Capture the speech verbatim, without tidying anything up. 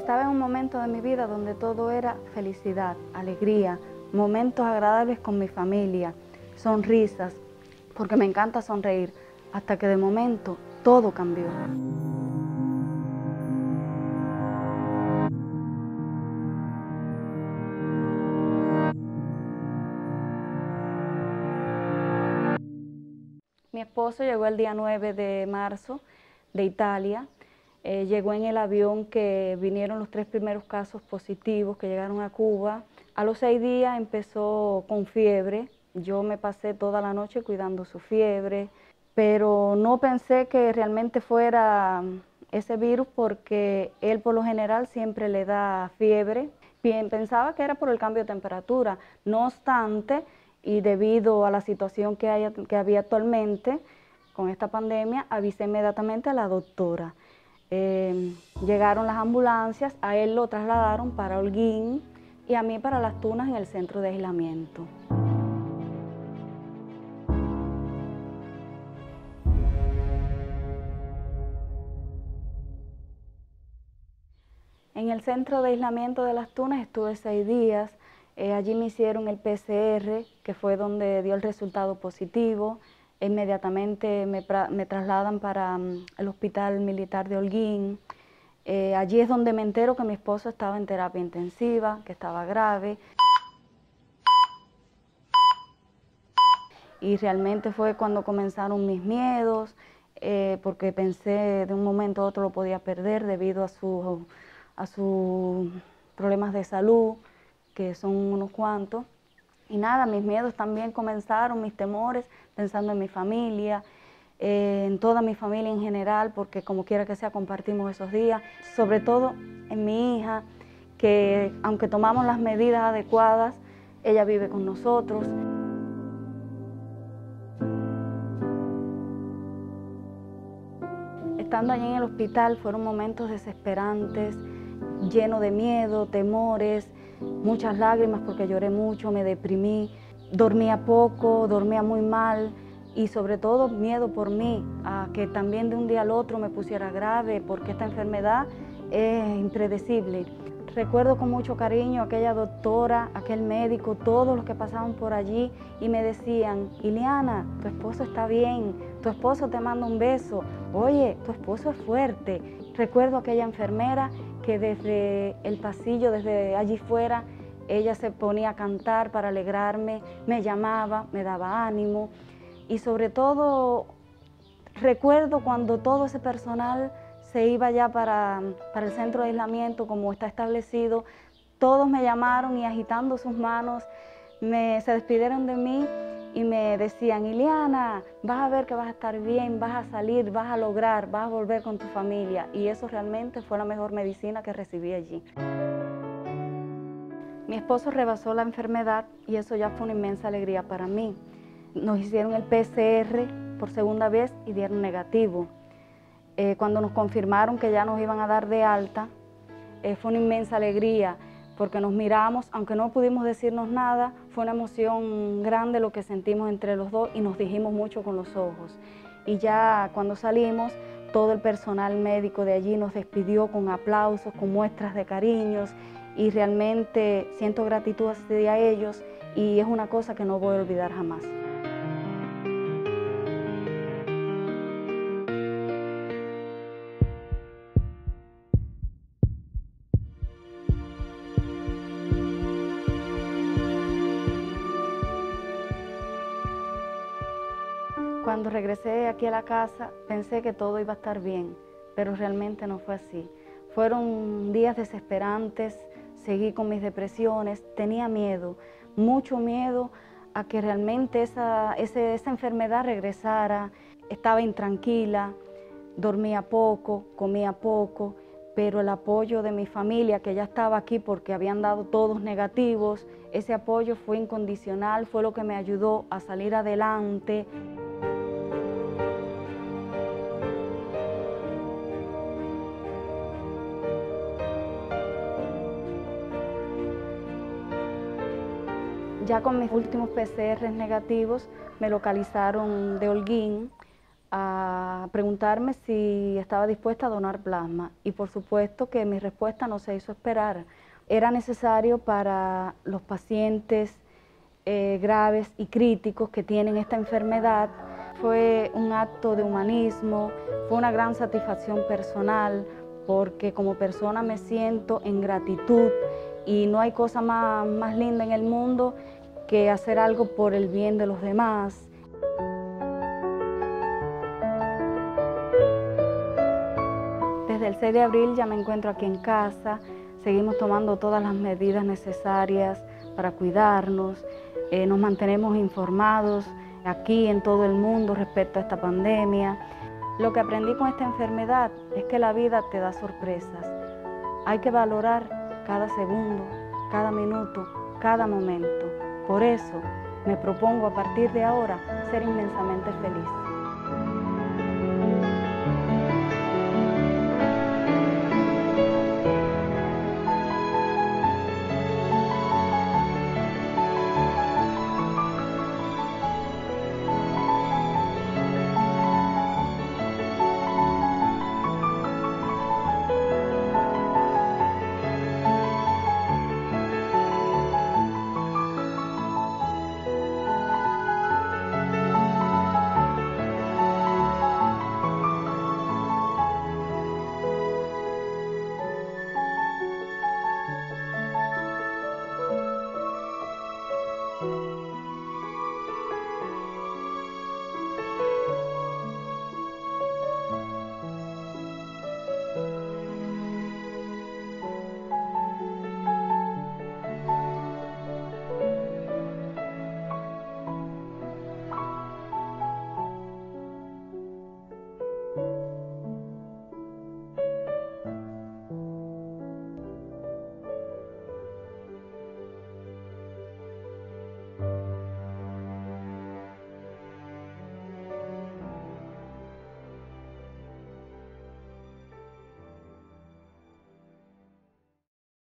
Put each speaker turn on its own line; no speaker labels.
Estaba en un momento de mi vida donde todo era felicidad, alegría, momentos agradables con mi familia, sonrisas, porque me encanta sonreír, hasta que de momento todo cambió. Mi esposo llegó el día nueve de marzo de Italia. Eh, llegó en el avión que vinieron los tres primeros casos positivos que llegaron a Cuba. A los seis días empezó con fiebre. Yo me pasé toda la noche cuidando su fiebre, pero no pensé que realmente fuera ese virus porque él por lo general siempre le da fiebre. Bien, pensaba que era por el cambio de temperatura. No obstante, y debido a la situación que, hay, que había actualmente con esta pandemia, avisé inmediatamente a la doctora. Eh, llegaron las ambulancias, a él lo trasladaron para Holguín y a mí para Las Tunas en el centro de aislamiento. En el centro de aislamiento de Las Tunas estuve seis días. Eh, allí me hicieron el P C R, que fue donde dio el resultado positivo. Inmediatamente me, me trasladan para um, el Hospital Militar de Holguín. Eh, allí es donde me entero que mi esposo estaba en terapia intensiva, que estaba grave. Y realmente fue cuando comenzaron mis miedos, eh, porque pensé de un momento a otro lo podía perder debido a sus a sus problemas de salud, que son unos cuantos. Y nada, mis miedos también comenzaron, mis temores, pensando en mi familia, eh, en toda mi familia en general, porque como quiera que sea compartimos esos días, sobre todo en mi hija, que aunque tomamos las medidas adecuadas, ella vive con nosotros. Estando allí en el hospital fueron momentos desesperantes, llenos de miedo, temores, muchas lágrimas porque lloré mucho, me deprimí, dormía poco, dormía muy mal y sobre todo miedo por mí, a que también de un día al otro me pusiera grave porque esta enfermedad es impredecible. Recuerdo con mucho cariño a aquella doctora, aquel médico, todos los que pasaban por allí y me decían: Iliana, tu esposo está bien, tu esposo te manda un beso, oye, tu esposo es fuerte. Recuerdo a aquella enfermera que desde el pasillo, desde allí fuera, ella se ponía a cantar para alegrarme, me llamaba, me daba ánimo y sobre todo recuerdo cuando todo ese personal se iba ya para, para el centro de aislamiento como está establecido, todos me llamaron y agitando sus manos me, se despidieron de mí y me decían: Iliana, vas a ver que vas a estar bien, vas a salir, vas a lograr, vas a volver con tu familia. Y eso realmente fue la mejor medicina que recibí allí. Mi esposo rebasó la enfermedad y eso ya fue una inmensa alegría para mí. Nos hicieron el P C R por segunda vez y dieron negativo. Eh, cuando nos confirmaron que ya nos iban a dar de alta, eh, fue una inmensa alegría porque nos miramos, aunque no pudimos decirnos nada, fue una emoción grande lo que sentimos entre los dos y nos dijimos mucho con los ojos. Y ya cuando salimos, todo el personal médico de allí nos despidió con aplausos, con muestras de cariños y realmente siento gratitud hacia ellos y es una cosa que no voy a olvidar jamás. Cuando regresé aquí a la casa, pensé que todo iba a estar bien, pero realmente no fue así. Fueron días desesperantes, seguí con mis depresiones, tenía miedo, mucho miedo a que realmente esa, ese, esa enfermedad regresara. Estaba intranquila, dormía poco, comía poco, pero el apoyo de mi familia, que ya estaba aquí porque habían dado todos negativos, ese apoyo fue incondicional, fue lo que me ayudó a salir adelante. Ya con mis últimos P C R negativos me localizaron de Holguín a preguntarme si estaba dispuesta a donar plasma y por supuesto que mi respuesta no se hizo esperar. Era necesario para los pacientes eh, graves y críticos que tienen esta enfermedad. Fue un acto de humanismo, fue una gran satisfacción personal porque como persona me siento en gratitud y no hay cosa más, más linda en el mundo que hacer algo por el bien de los demás. Desde el seis de abril ya me encuentro aquí en casa, seguimos tomando todas las medidas necesarias para cuidarnos, eh, nos mantenemos informados aquí en todo el mundo respecto a esta pandemia. Lo que aprendí con esta enfermedad es que la vida te da sorpresas. Hay que valorar cada segundo, cada minuto, cada momento. Por eso me propongo a partir de ahora ser inmensamente feliz.